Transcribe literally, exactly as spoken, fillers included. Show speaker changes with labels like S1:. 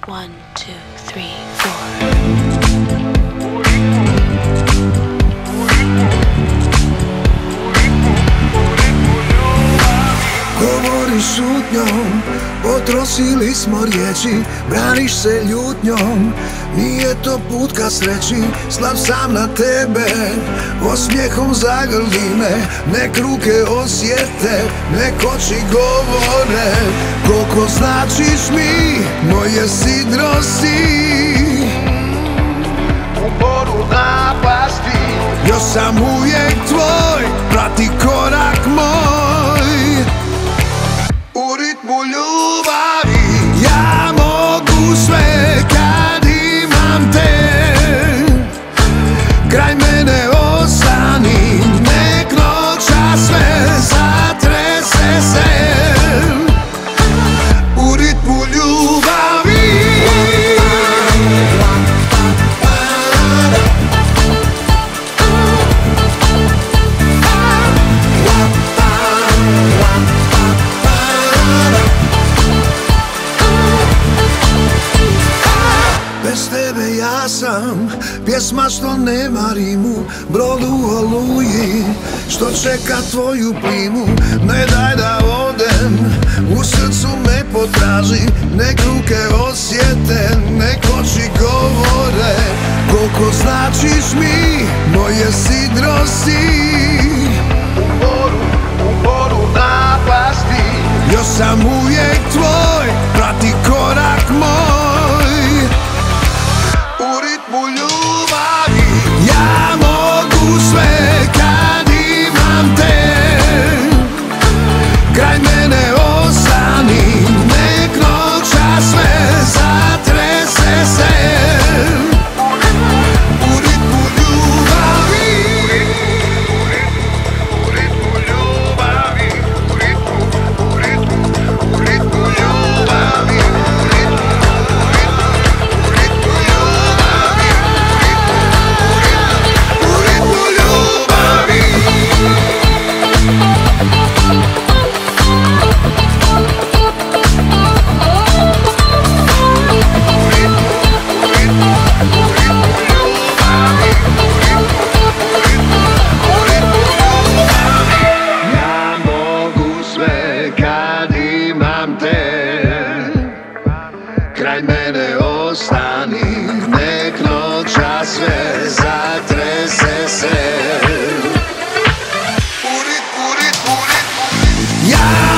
S1: One, two, three, four.
S2: Govoriš šutnjom, potrošili smo riječi, braniš se ljutnjom. Nije to put ka sreći, slab sam na tebe, osmijehom zagrli me, nek ruke osjete, nek oči govore. Koliko značiš mi, moje sidro si, u moru napasti. Još sam uvijek tvoj, prati korak moj, u ritmu ljubavi. Ja mogu sve kad imam te, kraj mene ostani, nek noća sve zatrese se, u ritmu ljubavi. Bez tebe ja sam pjesma što nema rimu, brod u oluji što čeka tvoju plimu. Ne daj da odem, u srcu me potraži, nek ruke osjete, nek oči govore. Koliko značiš mi, moje sidro si, u moru, u moru napasti. Još sam uvijek tvoj, prati korak moj, u ritmu ljubavi. Ja mogu sve kad imam te, kraj mene ostani, nek noća sve zatrese se, u ritmu ljubavi. U ritmu ljubavi, u ritmu, u ritmu, u ritmu ljubavi. Kraj mene ostani, nek noća sve zatrese se, u ritmu, ritmu, ritmu. Ja